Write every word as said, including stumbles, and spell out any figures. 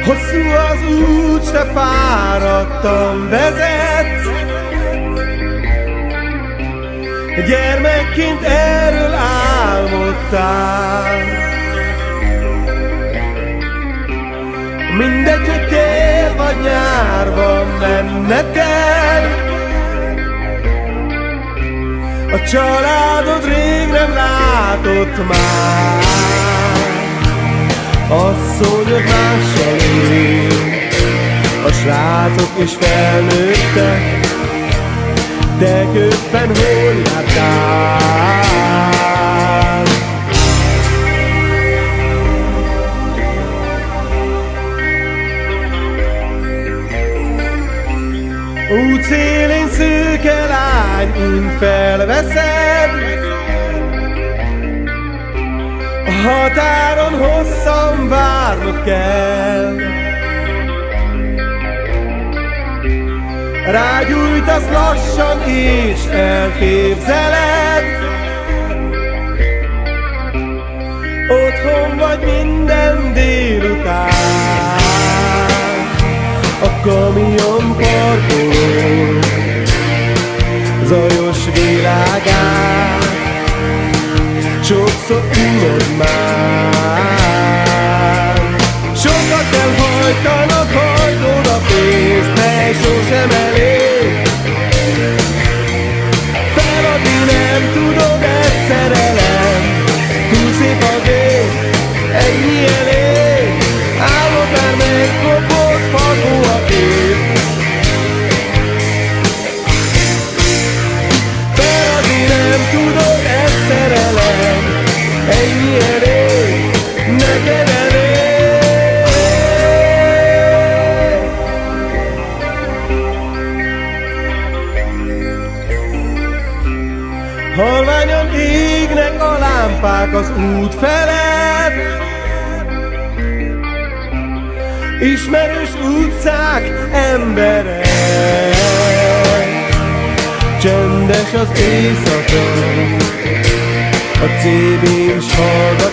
Hosszú az út, s te fáradtan vezetsz. Gyermekként erről álmodtál. Mindegy, hogy tél vagy nyár van, menned kell. A családod rég nem látott már. Asszonyod mással él, a srácok is felnőttek. Te közben hol jártál? Útszélén szőke lány, int felveszed. A határon hosszan várnod kell. Rágyújtasz lassan és elképzeled. Otthon vagy minden délután. A kamion parkoló zajos világán sokszor unod már. Sokat elhajtanak, hajtod a pénzt, mely sosem elég. Feladni nem tudod, ez szerelem. Túl szép a gép, ennyi elég. Álmod már megkopott, fakó a kép. Feladni nem tudod, ez szerelem. Ennyi elég, neked elég. Halványan égnek a lámpák az út felett. Ismerős utcák, emberek. Csendes az éjszaka, a cé bén s hallgat.